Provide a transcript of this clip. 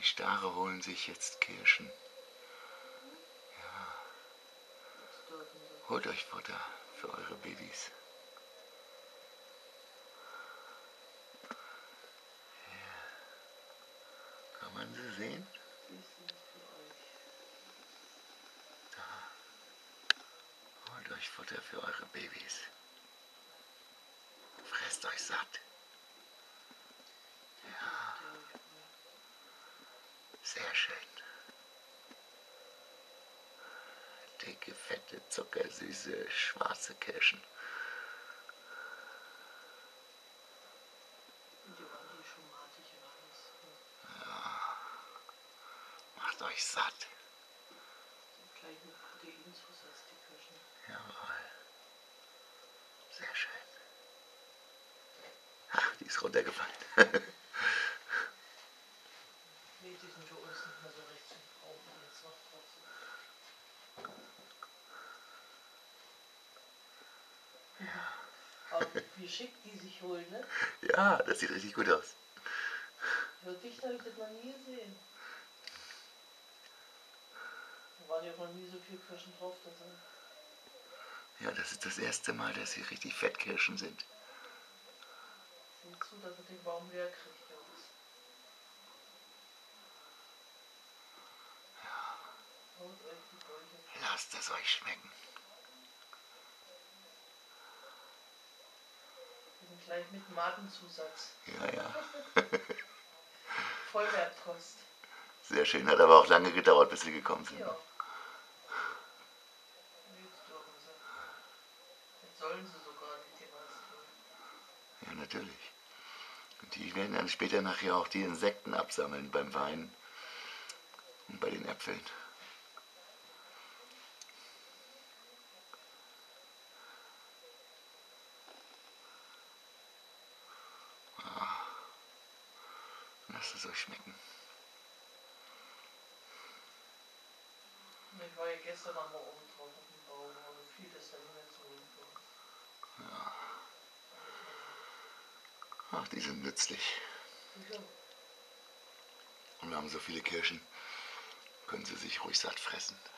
Stare holen sich jetzt Kirschen. Ja. Holt euch Futter für eure Babys. Ja. Kann man sie sehen? Da. Holt euch Futter für eure Babys. Fresst euch satt. Ja. Sehr schön. Dicke, fette, zuckersüße, schwarze Kirschen. Ja. Macht euch satt. Gleich mit Proteinzusatz, die Kirschen. Jawohl. Sehr schön. Ach, die ist runtergefallen. Nee, die sind für uns nicht mehr so recht zum Brauchen jetzt noch trotzdem. Ja. Aber wie schick die sich holen, ne? Ja, das sieht richtig gut aus. So dicht habe ich das noch nie gesehen. Da waren ja noch nie so viele Kirschen drauf. Ja, das ist das erste Mal, dass sie richtig Fettkirschen sind. Sieh zu, dass er den Baum leer kriegt, Jungs. Ja. Haut euch die Bäuche. Lasst es euch schmecken. Und gleich mit Matenzusatz. Ja, ja. Vollwertkost. Sehr schön, hat aber auch lange gedauert, bis sie gekommen sind. Ja. Jetzt dürfen sie. Jetzt sollen sie sogar nicht die meisten. Ja, natürlich. Und die werden dann später nachher auch die Insekten absammeln beim Wein und bei den Äpfeln. Ah. Lasst es euch schmecken. Ich war ja gestern noch mal oben drauf auf dem Baum, aber vieles da nicht mehr zu holen für uns. Ja. Ach, die sind nützlich. Ja. Und wir haben so viele Kirschen, können sie sich ruhig satt fressen.